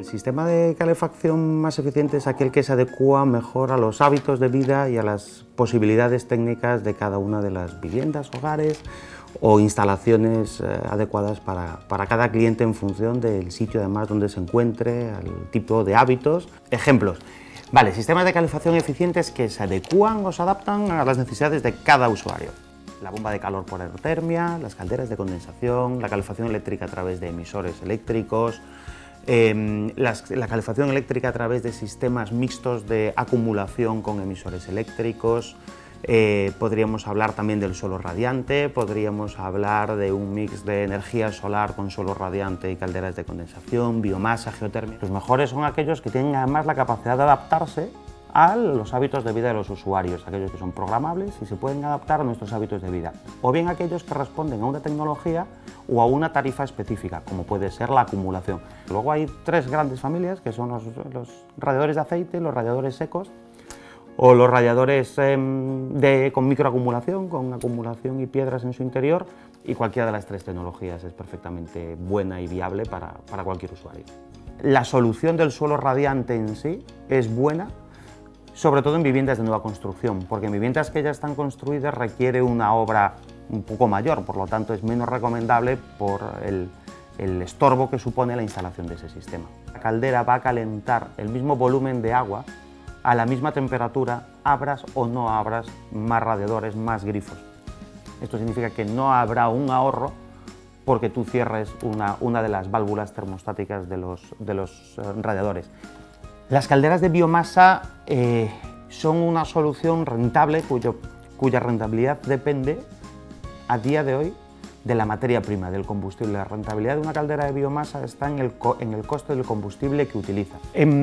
sistema de calefacción más eficiente es aquel que se adecua mejor a los hábitos de vida y a las posibilidades técnicas de cada una de las viviendas, hogares o instalaciones adecuadas para cada cliente en función del sitio además donde se encuentre, al tipo de hábitos. Ejemplos. Vale, sistemas de calefacción eficientes que se adecúan o se adaptan a las necesidades de cada usuario. La bomba de calor por aerotermia, las calderas de condensación, la calefacción eléctrica a través de emisores eléctricos, la calefacción eléctrica a través de sistemas mixtos de acumulación con emisores eléctricos. Podríamos hablar también del suelo radiante, podríamos hablar de un mix de energía solar con suelo radiante y calderas de condensación, biomasa, geotermia. Los mejores son aquellos que tienen además la capacidad de adaptarse a los hábitos de vida de los usuarios, aquellos que son programables y se pueden adaptar a nuestros hábitos de vida, o bien aquellos que responden a una tecnología o a una tarifa específica, como puede ser la acumulación. Luego hay tres grandes familias, que son los radiadores de aceite, los radiadores secos, o los radiadores con microacumulación, con acumulación y piedras en su interior, y cualquiera de las tres tecnologías es perfectamente buena y viable para cualquier usuario. La solución del suelo radiante en sí es buena, sobre todo en viviendas de nueva construcción, porque en viviendas que ya están construidas requiere una obra un poco mayor, por lo tanto es menos recomendable por el estorbo que supone la instalación de ese sistema. La caldera va a calentar el mismo volumen de agua a la misma temperatura, abras o no abras más radiadores, más grifos. Esto significa que no habrá un ahorro porque tú cierres una de las válvulas termostáticas de los radiadores. Las calderas de biomasa son una solución rentable cuya rentabilidad depende a día de hoy de la materia prima, del combustible. La rentabilidad de una caldera de biomasa está en el coste del combustible que utiliza.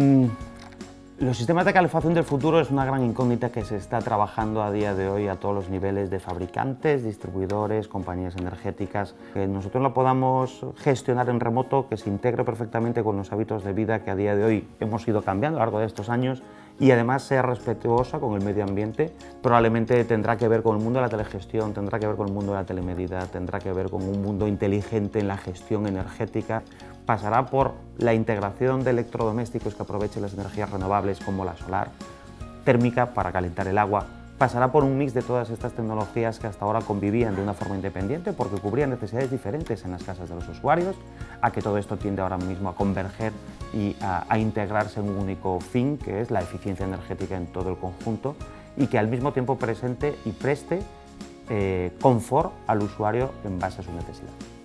Los sistemas de calefacción del futuro es una gran incógnita que se está trabajando a día de hoy a todos los niveles de fabricantes, distribuidores, compañías energéticas. Que nosotros lo podamos gestionar en remoto, que se integre perfectamente con los hábitos de vida que a día de hoy hemos ido cambiando a lo largo de estos años y además sea respetuosa con el medio ambiente, probablemente tendrá que ver con el mundo de la telegestión, tendrá que ver con el mundo de la telemedida, tendrá que ver con un mundo inteligente en la gestión energética. Pasará por la integración de electrodomésticos que aprovechen las energías renovables como la solar, térmica para calentar el agua. Pasará por un mix de todas estas tecnologías que hasta ahora convivían de una forma independiente porque cubrían necesidades diferentes en las casas de los usuarios, a que todo esto tiende ahora mismo a converger y a integrarse en un único fin, que es la eficiencia energética en todo el conjunto y que al mismo tiempo presente y preste confort al usuario en base a su necesidad.